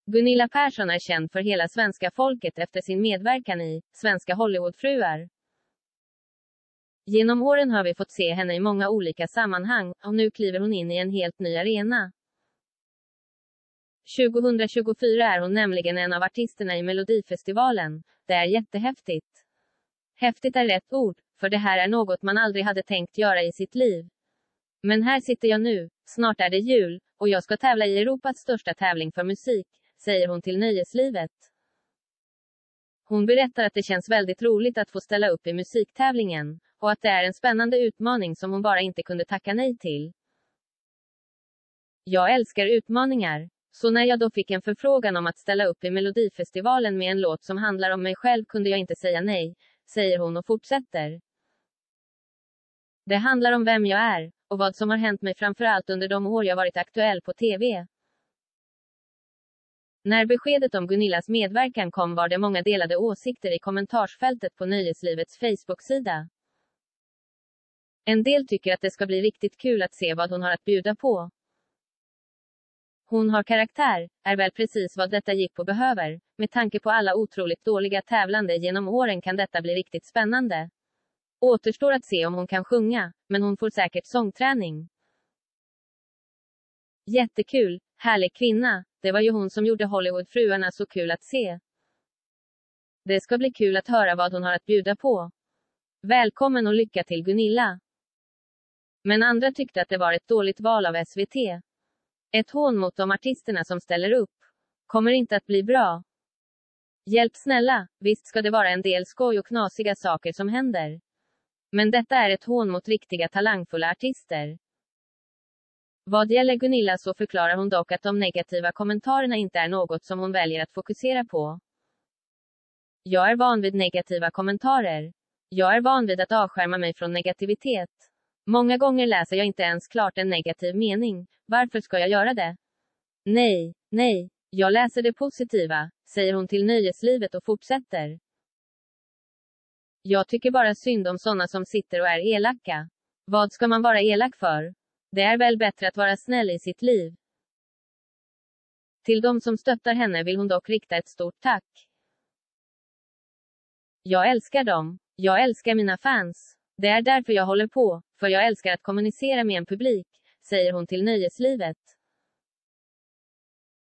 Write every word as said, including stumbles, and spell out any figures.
Gunilla Persson är känd för hela svenska folket efter sin medverkan i Svenska Hollywoodfruar. Genom åren har vi fått se henne i många olika sammanhang, och nu kliver hon in i en helt ny arena. tjugohundratjugofyra är hon nämligen en av artisterna i Melodifestivalen. Det är jättehäftigt. Häftigt är rätt ord, för det här är något man aldrig hade tänkt göra i sitt liv. Men här sitter jag nu, snart är det jul, och jag ska tävla i Europas största tävling för musik, säger hon till Nöjeslivet. Hon berättar att det känns väldigt roligt att få ställa upp i musiktävlingen, och att det är en spännande utmaning som hon bara inte kunde tacka nej till. Jag älskar utmaningar. Så när jag då fick en förfrågan om att ställa upp i Melodifestivalen med en låt som handlar om mig själv kunde jag inte säga nej, säger hon och fortsätter. Det handlar om vem jag är, och vad som har hänt mig framförallt under de år jag varit aktuell på T V. När beskedet om Gunillas medverkan kom var det många delade åsikter i kommentarsfältet på Nöjeslivets Facebook-sida. En del tycker att det ska bli riktigt kul att se vad hon har att bjuda på. Hon har karaktär, är väl precis vad detta jippo behöver. Med tanke på alla otroligt dåliga tävlande genom åren kan detta bli riktigt spännande. Återstår att se om hon kan sjunga, men hon får säkert sångträning. Jättekul, härlig kvinna, det var ju hon som gjorde Hollywoodfruarna så kul att se. Det ska bli kul att höra vad hon har att bjuda på. Välkommen och lycka till Gunilla. Men andra tyckte att det var ett dåligt val av S V T. Ett hån mot de artisterna som ställer upp. Kommer inte att bli bra. Hjälp snälla, visst ska det vara en del skoj och knasiga saker som händer. Men detta är ett hån mot riktiga talangfulla artister. Vad gäller Gunilla så förklarar hon dock att de negativa kommentarerna inte är något som hon väljer att fokusera på. Jag är van vid negativa kommentarer. Jag är van vid att avskärma mig från negativitet. Många gånger läser jag inte ens klart en negativ mening. Varför ska jag göra det? Nej, nej, jag läser det positiva, säger hon till Nöjeslivet och fortsätter. Jag tycker bara synd om sådana som sitter och är elaka. Vad ska man vara elak för? Det är väl bättre att vara snäll i sitt liv. Till de som stöttar henne vill hon dock rikta ett stort tack. Jag älskar dem. Jag älskar mina fans. Det är därför jag håller på, för jag älskar att kommunicera med en publik, säger hon till Nöjeslivet.